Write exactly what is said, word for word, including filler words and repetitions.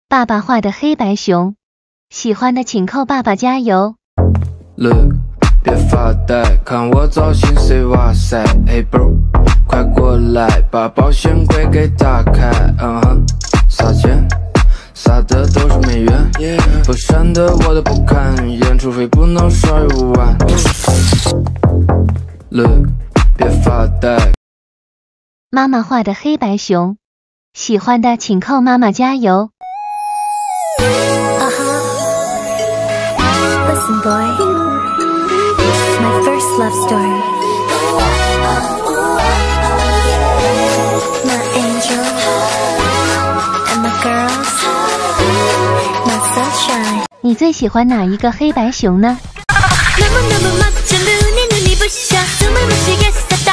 爸爸画的黑白熊，喜欢的请扣爸爸加油。 Look， 别发呆，看我造型 say 哇塞 ，Hey bro， 快过来，把保险柜给打开，嗯哼，撒钱，撒的都是美元， yeah， 不闪的我都不看眼，除非不能少于五万。Look， 别发呆。 妈妈画的黑白熊，喜欢的请扣妈妈加油。 Listen, boy, it's my first love story. My angel and my girls, my sunshine. 你最喜欢哪一个黑白熊呢？ 너무너무 멋져 눈이 눈이 부셔 숨을 못 쉬겠어